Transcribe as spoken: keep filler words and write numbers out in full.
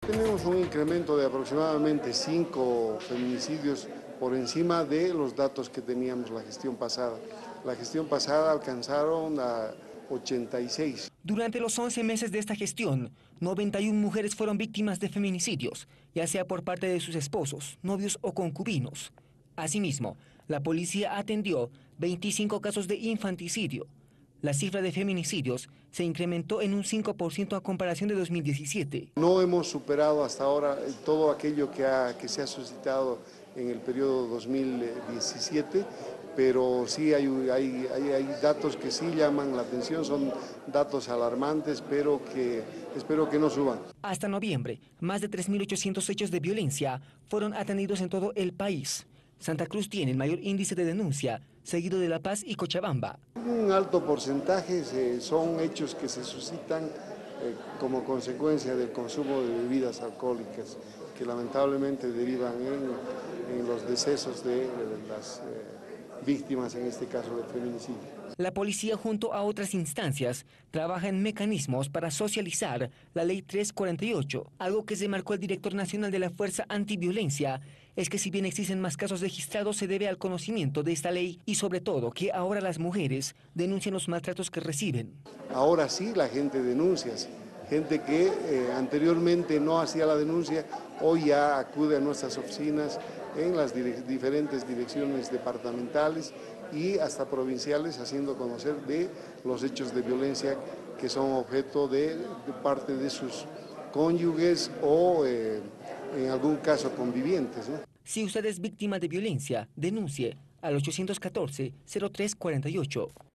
Tenemos un incremento de aproximadamente cinco feminicidios por encima de los datos que teníamos la gestión pasada. La gestión pasada alcanzaron a ochenta y seis. Durante los once meses de esta gestión, noventa y una mujeres fueron víctimas de feminicidios, ya sea por parte de sus esposos, novios o concubinos. Asimismo, la policía atendió veinticinco casos de infanticidio. La cifra de feminicidios se incrementó en un cinco por ciento a comparación de dos mil diecisiete. No hemos superado hasta ahora todo aquello que, ha, que se ha suscitado en el periodo dos mil diecisiete, pero sí hay, hay, hay, hay datos que sí llaman la atención, son datos alarmantes, pero que espero que no suban. Hasta noviembre, más de tres mil ochocientos hechos de violencia fueron atendidos en todo el país. Santa Cruz tiene el mayor índice de denuncia, seguido de La Paz y Cochabamba. Un alto porcentaje eh, son hechos que se suscitan eh, como consecuencia del consumo de bebidas alcohólicas, que lamentablemente derivan en, en los decesos de, de las eh, víctimas, en este caso del feminicidio. La policía, junto a otras instancias, trabaja en mecanismos para socializar la Ley trescientos cuarenta y ocho. Algo que se marcó el director nacional de la Fuerza Antiviolencia es que si bien existen más casos registrados, se debe al conocimiento de esta ley y sobre todo que ahora las mujeres denuncian los maltratos que reciben. Ahora sí la gente denuncia, gente que eh, anteriormente no hacía la denuncia, hoy ya acude a nuestras oficinas en las dire- diferentes direcciones departamentales y hasta provinciales, haciendo conocer de los hechos de violencia que son objeto de, de parte de sus cónyuges o eh, en algún caso convivientes, ¿no? Si usted es víctima de violencia, denuncie al ochocientos catorce, cero tres cuarenta y ocho.